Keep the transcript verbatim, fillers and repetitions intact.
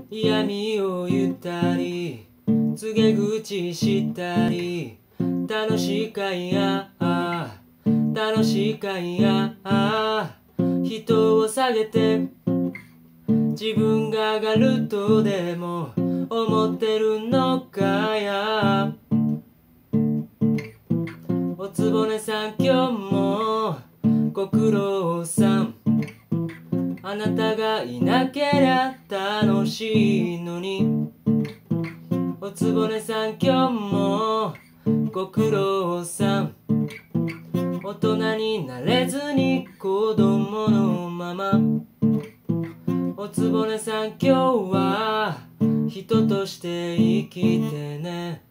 嫌味を言ったり告げ口したり、楽しいかいや楽しいかいや、人を下げて自分が上がるとでも思ってるのかや。おつぼねさん今日もご苦労さん。あなたがいなけりゃ楽しいのに。おつぼねさん今日もご苦労さん。大人になれずに子供のまま。おつぼねさん今日は人として生きてね。